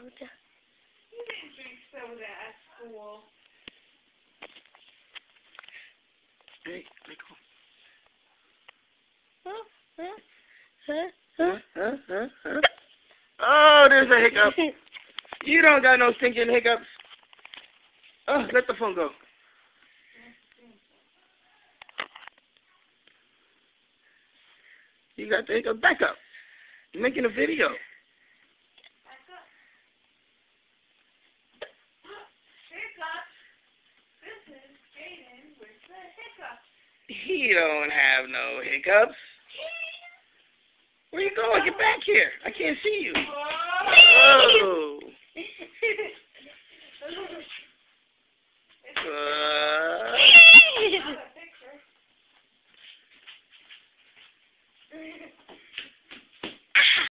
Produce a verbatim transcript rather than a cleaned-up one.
soda. You didn't drink soda at school. Hey, let go. Huh? Huh? Huh? Huh? Huh? Huh? Huh? Oh, there's a hiccup. You don't got no stinking hiccups. Oh, let the phone go. You got the hiccup. Back up. You're making a video. Back up. Hiccup. This is Jaden with the hiccup. He don't have no hiccups. Where you going? Get back here. I can't see you.